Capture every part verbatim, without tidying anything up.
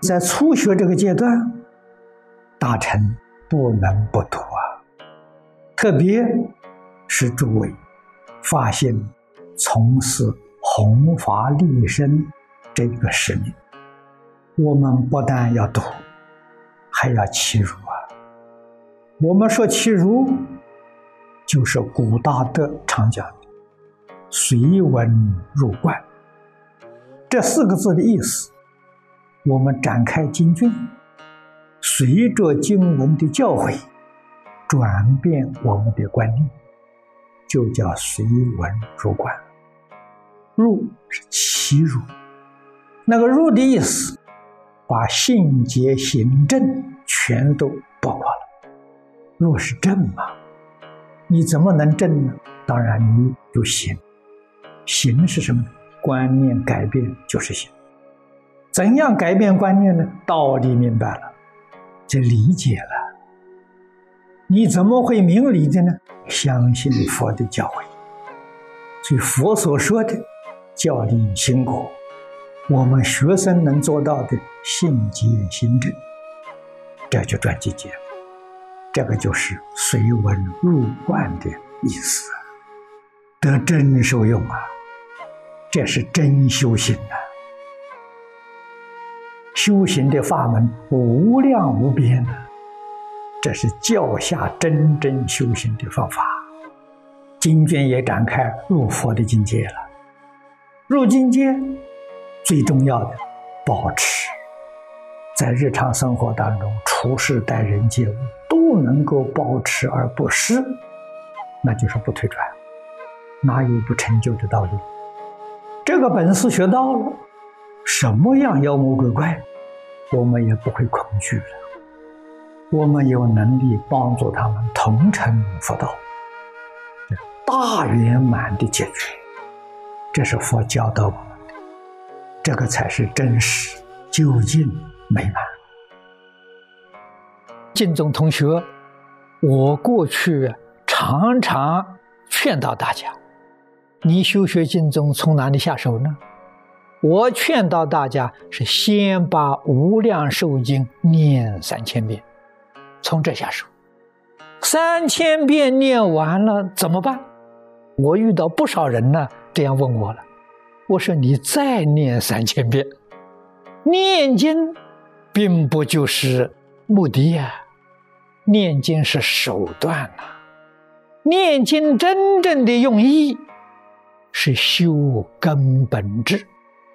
在初学这个阶段，大乘不能不读啊，特别是诸位发现从事弘法利生这个使命，我们不但要读，还要契入啊。我们说契入，就是古大德常讲的随文入观，这四个字的意思，我们展开经卷，随着经文的教诲转变我们的观念，就叫随文入观。入是契入，那个入的意思把信解行证全都包括了。入是证嘛，你怎么能证呢？当然你有行，行是什么？观念改变就是行。怎样改变观念呢？道理明白了，就理解了。你怎么会明理的呢？相信佛的教诲。所以佛所说的教理行果，我们学生能做到的信解行证，这就转机解，这个就是随文入观的意思，得真受用啊！这是真修行啊！修行的法门无量无边啊，这是教下真正修行的方法。经卷也展开入佛的境界了。入境界最重要的，保持在日常生活当中处事待人接物都能够保持而不失，那就是不退转，哪有不成就的道理？这个本事学到了，什么样妖魔鬼怪我们也不会恐惧了，我们有能力帮助他们同成佛道，大圆满的解决，这是佛教导我们的，这个才是真实究竟美满。 净宗同学，我过去常常劝导大家，你修学净宗从哪里下手呢？我劝导大家是先把无量寿经念三千遍，从这下手。三千遍念完了怎么办？我遇到不少人呢这样问我了，我说你再念三千遍。念经并不就是目的呀、啊，念经是手段啊，念经真正的用意是修根本智。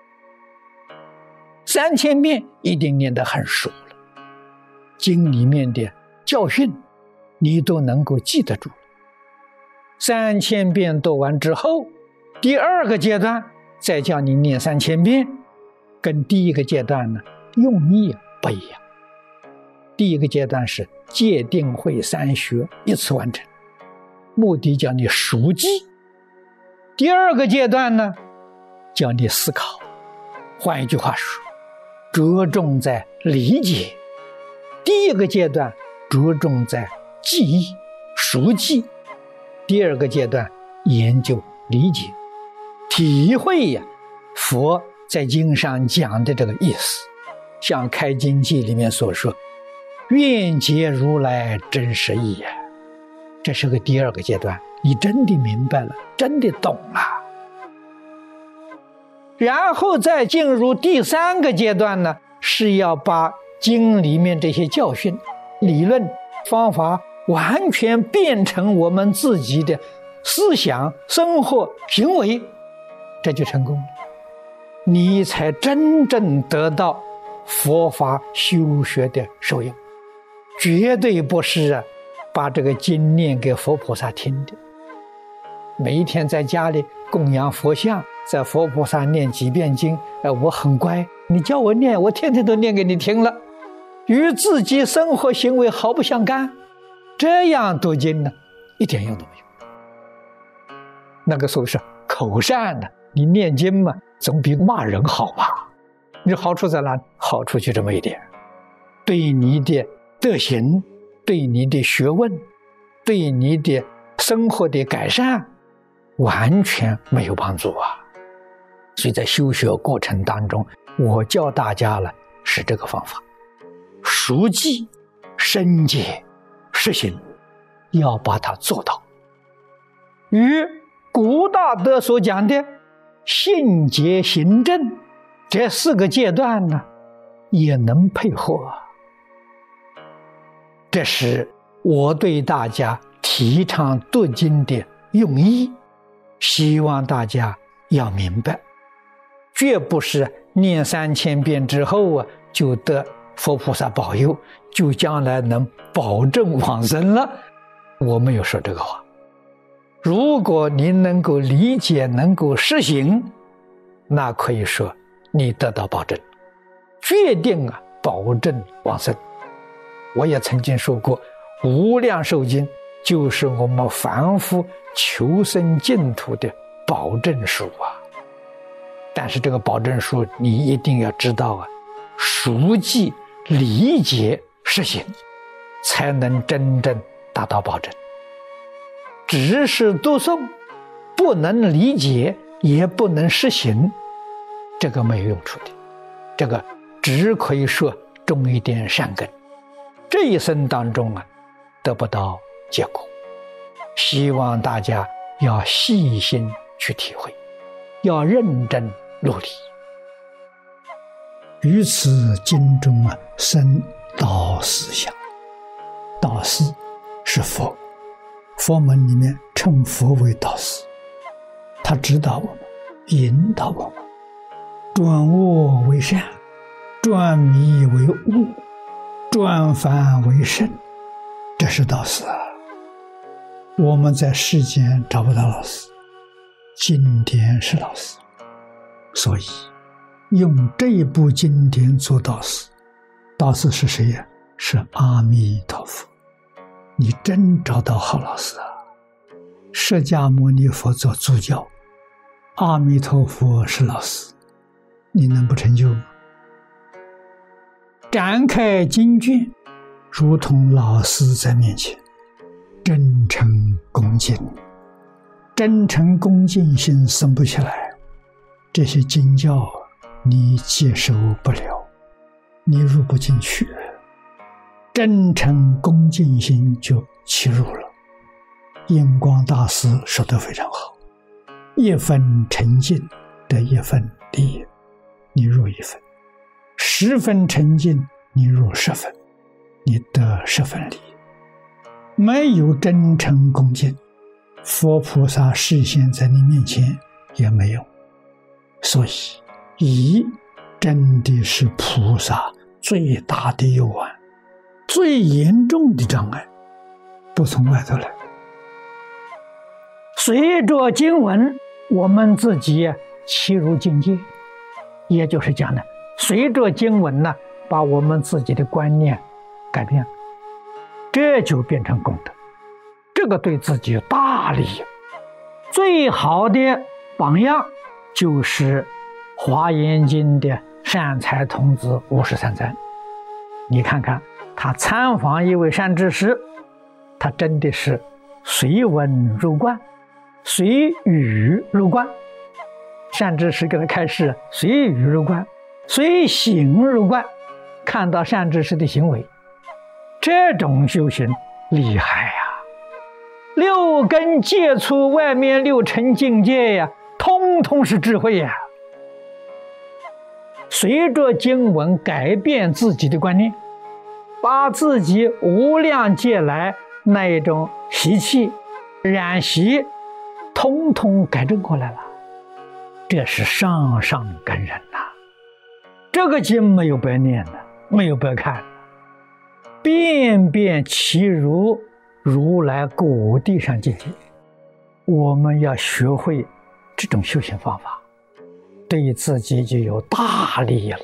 三千遍一定念得很熟了，经里面的教训你都能够记得住。三千遍读完之后，第二个阶段再叫你念三千遍，跟第一个阶段呢用意不一样。第一个阶段是戒定慧三学一次完成，目的叫你熟记。第二个阶段呢叫你思考，换一句话说，着重在理解。第一个阶段着重在记忆熟记，第二个阶段研究理解体会呀、啊、佛在经上讲的这个意思。像开经记里面所说，愿解如来真实义呀，这是个第二个阶段，你真的明白了，真的懂了。然后再进入第三个阶段呢，是要把经里面这些教训、理论、方法完全变成我们自己的思想、生活、行为，这就成功了。你才真正得到佛法修学的受用，绝对不是啊把这个经念给佛菩萨听的。每一天在家里供养佛像，在佛菩萨念几遍经，呃，我很乖，你叫我念，我天天都念给你听了，与自己生活行为毫不相干，这样读经呢，一点用都没有。那个时候是口善的，你念经嘛，总比骂人好嘛。你好处在哪？好处就这么一点，对你的德行，对你的学问，对你的生活的改善完全没有帮助啊。所以在修学过程当中，我教大家了是这个方法，熟记、深解、实行，要把它做到。与古大德所讲的信解行证这四个阶段呢，也能配合。这是我对大家提倡读经的用意，希望大家要明白，绝不是念三千遍之后啊，就得佛菩萨保佑，就将来能保证往生了。我没有说这个话。如果您能够理解，能够实行，那可以说你得到保证，决定啊保证往生。我也曾经说过，无量寿经就是我们凡夫求生净土的保证书啊。但是这个保证书你一定要知道啊，熟记、理解、实行，才能真正达到保证。只是读诵，不能理解，也不能实行，这个没有用处的。这个只可以说种一点善根，这一生当中啊，得不到结果。希望大家要细心去体会，要认真努力。 于此经中啊，生导师相。导师是佛，佛门里面称佛为导师，他指导我们，引导我们，转恶为善，转迷为悟，转凡为圣，这是导师啊。我们在世间找不到老师，经典是老师，所以用这一部经典做导师。导师是谁呀？是阿弥陀佛。你真找到好老师啊！释迦牟尼佛做主教，阿弥陀佛是老师，你能不成就吗？展开经卷，如同老师在面前，真诚恭敬，真诚恭敬心生不起来，这些经教你接受不了，你入不进去，真诚恭敬心就起入了。印光大师说得非常好，一分沉静得一分利益，你入一分；十分沉静，你入十分，你得十分利益。没有真诚恭敬，佛菩萨示现在你面前也没用。所以疑真的是菩萨最大的诱惑，最严重的障碍，不从外头来。随着经文，我们自己切入境界，也就是讲呢，随着经文呢，把我们自己的观念改变了，这就变成功德，这个对自己有大利益。最好的榜样就是《华严经》的善财童子五十三参。你看看他参访一位善知识，他真的是随文入观，随语入观。善知识给他开示，随语入观，随行入观，看到善知识的行为，这种修行厉害呀！六根接触外面六尘境界呀，通通是智慧呀。随着经文改变自己的观念，把自己无量劫来那一种习气、染习，通通改正过来了。这是上上根人呐、啊！这个经没有白念的，没有白看，遍遍其如如来果地上境界。我们要学会这种修行方法，对自己就有大利益了。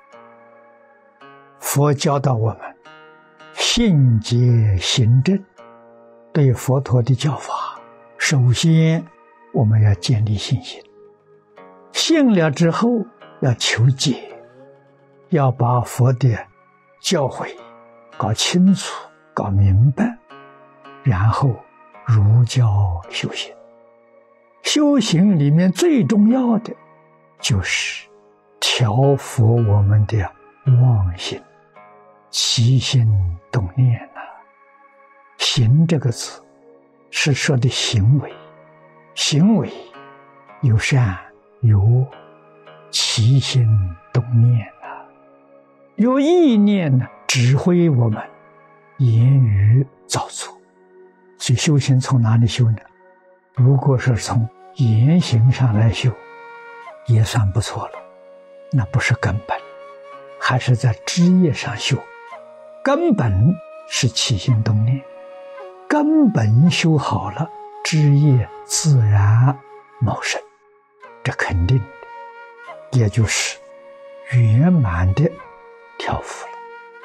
佛教导我们信解行证，对佛陀的教法，首先我们要建立信心，信了之后要求解，要把佛的教诲搞清楚、搞明白，然后如教修行。修行里面最重要的就是调伏我们的妄心、起心动念呐、啊。行这个字是说的行为，行为有善有恶，起心动念啊，有意念呢，指挥我们言语造作。所以修行从哪里修呢？如果是从言行上来修，也算不错了，那不是根本，还是在枝叶上修。根本是起心动念，根本修好了，枝叶自然茂盛，这肯定的，也就是圆满的调伏了。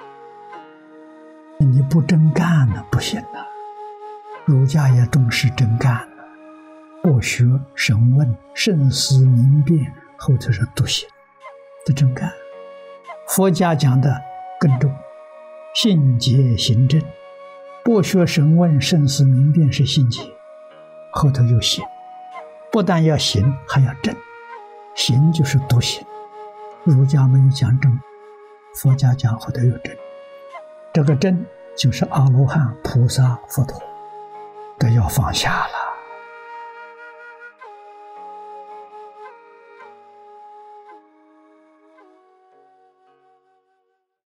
你不真干了不行了，儒家也重视真干了，博学审问，慎思明辨，后头是笃行的真干。佛家讲的更重，信解行正，博学审问，慎思明辨是信解，后头有行，不但要行，还要正。行就是笃行，儒家没有讲正，佛家讲后头有正。这个正就是阿罗汉、菩萨、佛陀都要放下了。